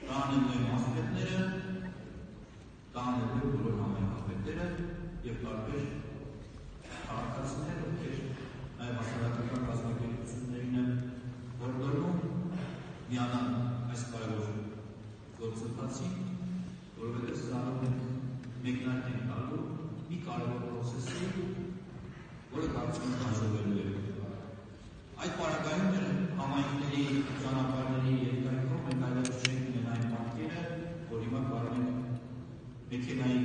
տանելու են ասպետները, տանելու բոլոր համայնքապետերը և տարբեր քաղաքացիներ, ովքեր նաև հասարակական կազմակերպություններին են հորդորում միանալ այս կարևոր գործընթացին, որովհետև սրանով մեկնարկ են տալու մի կարևոր պրոցեսի, որը կարծում եմ հաջողվելու է։ Այդ պարագայում համայնքների ճանապարհների երկայնքով մենք այլևս չենք ունենա այն պատկերը, որ հիմա կարող ենք մեքենայի